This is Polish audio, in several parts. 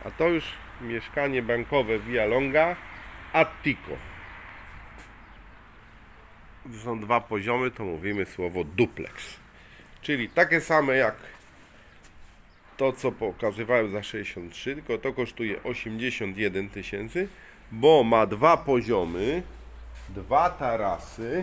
A to już mieszkanie bankowe Via Longa Attico. To są dwa poziomy, to mówimy słowo duplex. Czyli takie same jak to, co pokazywałem za 63, tylko to kosztuje 81 tysięcy, bo ma dwa poziomy, dwa tarasy.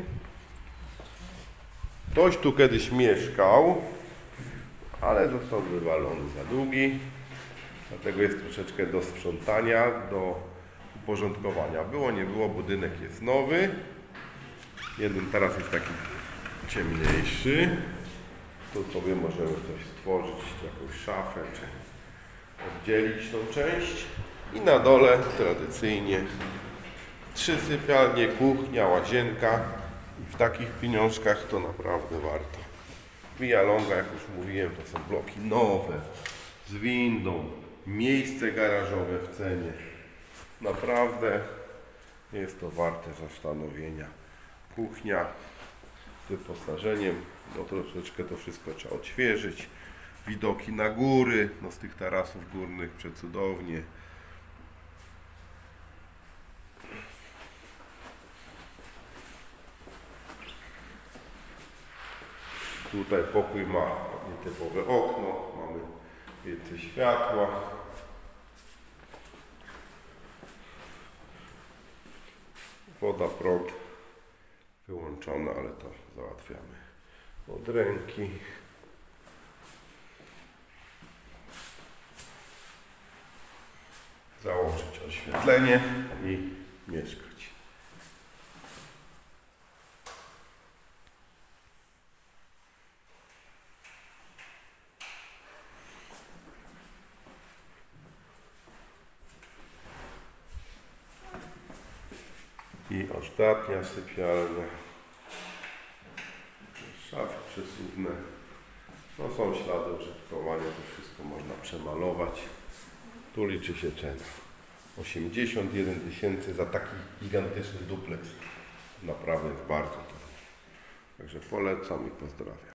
Ktoś tu kiedyś mieszkał, ale został wywalony za długi, dlatego jest troszeczkę do sprzątania, do uporządkowania. Było, nie było, budynek jest nowy. Jeden taras jest taki ciemniejszy. Tu sobie możemy coś stworzyć, jakąś szafę, czy oddzielić tą część. I na dole tradycyjnie 3 sypialnie, kuchnia, łazienka. I w takich pieniążkach to naprawdę warto. Via Longa, jak już mówiłem, to są bloki nowe, z windą, miejsce garażowe w cenie. Naprawdę jest to warte zastanowienia. Kuchnia z wyposażeniem, no troszeczkę to wszystko trzeba odświeżyć. Widoki na góry, no z tych tarasów górnych przecudownie. Tutaj pokój ma nietypowe okno, mamy więcej światła. Woda, prąd wyłączona, ale to załatwiamy od ręki. Założyć oświetlenie i mieszkać. I ostatnia sypialnia. Szafy przesuwne. No są ślady użytkowania, to wszystko można przemalować. Tu liczy się cena. 81 tysięcy za taki gigantyczny duplex. Naprawdę jest bardzo tanio. Także polecam i pozdrawiam.